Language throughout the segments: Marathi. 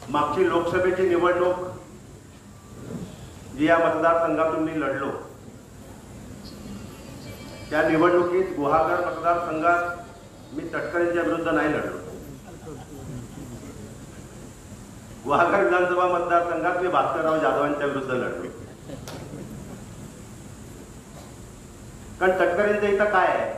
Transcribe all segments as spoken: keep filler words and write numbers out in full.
मागची लोकसभेची निवडणूक जी या मतदारसंघातून मी लढलो, त्या निवडणुकीत गुहागर मतदारसंघात मी तटकरेंच्या विरुद्ध नाही लढलो. गुहागर विधानसभा मतदारसंघात मी भास्करराव जाधवांच्या विरुद्ध लढलो. कारण तटकरेंचं इथं काय आहे?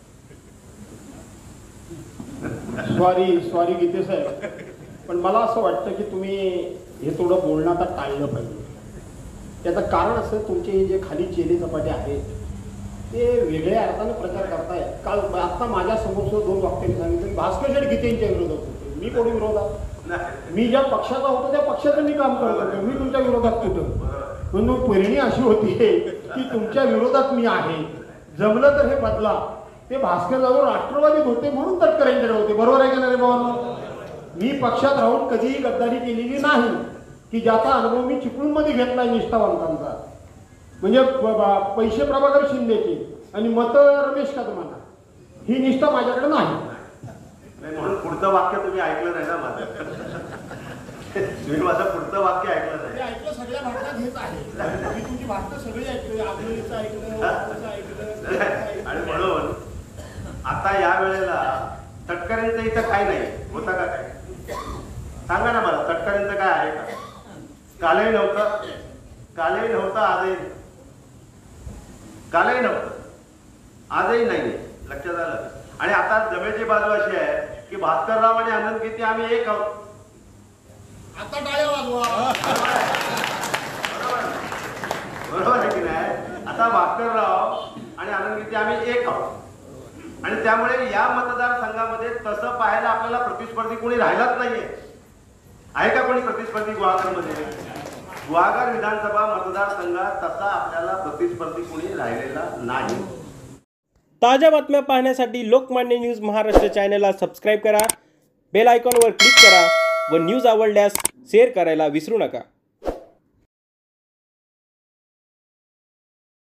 सॉरी सॉरी गीते साहेब, पण मला असं वाटतं की तुम्ही हे थोडं बोलणं आता टाळलं पाहिजे. त्याचं कारण असं, तुमचे जे खाली चेले चपाटे आहेत ते वेगळ्या अर्थाने प्रचार करतायत. काल आता माझ्या समोर दोन वक्त्यांनी सांगितलं भास्कर शेठ गीतेंच्या विरोधात होते. मी कोणी विरोधात? मी ज्या पक्षाचा होतो त्या पक्षाचं मी काम करत होतो. मी तुमच्या विरोधात कुठं? म्हणून परिणी अशी होती की तुमच्या विरोधात मी आहे. जमलं तर हे बदला. ते भास्कर जाधव राष्ट्रवादीत होते म्हणून तटकरेंकडे होते. बरोबर आहे की नाही बाबा? मी पक्षात राहून कधीही गद्दारी केलेली नाही, की ज्याचा अनुभव मी चिपळूणमध्ये घेतलाय निष्ठावंतांचा. म्हणजे पैसे प्रभाकर शिंदेची आणि मत रमेश कदमांना, ही निष्ठा माझ्याकडे नाही. म्हणून पुढचं वाक्य तुम्ही ऐकलं नाही ना माझं? तुम्ही माझं पुढचं वाक्य ऐकलं नाही. ऐकलं सगळ्या भागात हेच आहे. मी तुमची भाषा सगळी ऐकलं, आगळीचं ऐकलं, ऐकलं. आणि म्हणून आता या वेळेला तटकरेंचं इथं काय नाही होता का? काय सांगा ना मला, तटकरेंचं काय आहे का? कालही नव्हतं, कालही नव्हतं, आजही कालही नव्हतं, आजही नाही. लक्षात आलं? आणि आता जमेची बाजू अशी आहे की भास्करराव आणि आनंद गीते आम्ही एक आहोत. आता टाळ्या वाजवा. बरोबर आहे की नाही? आता भास्करराव आणि आनंद गीते आम्ही एक आहोत. आणि त्यामुळे या मतदारसंघामध्ये तसं पाहायला आपल्याला प्रतिस्पर्धी कोणी राहिलाच नाहीये. आहे का कोणी प्रतिस्पर्धी गुहागरमध्ये? गुहागर विधानसभा मतदारसंघात तसा आपल्याला प्रतिस्पर्धी कोणी राहिलेला नाही. ताज्या बातम्या पाहण्यासाठी लोकमान्य न्यूज महाराष्ट्र चॅनलला सबस्क्राईब करा, बेल आयकॉनवर क्लिक करा व न्यूज आवडल्यास शेअर करायला विसरू नका.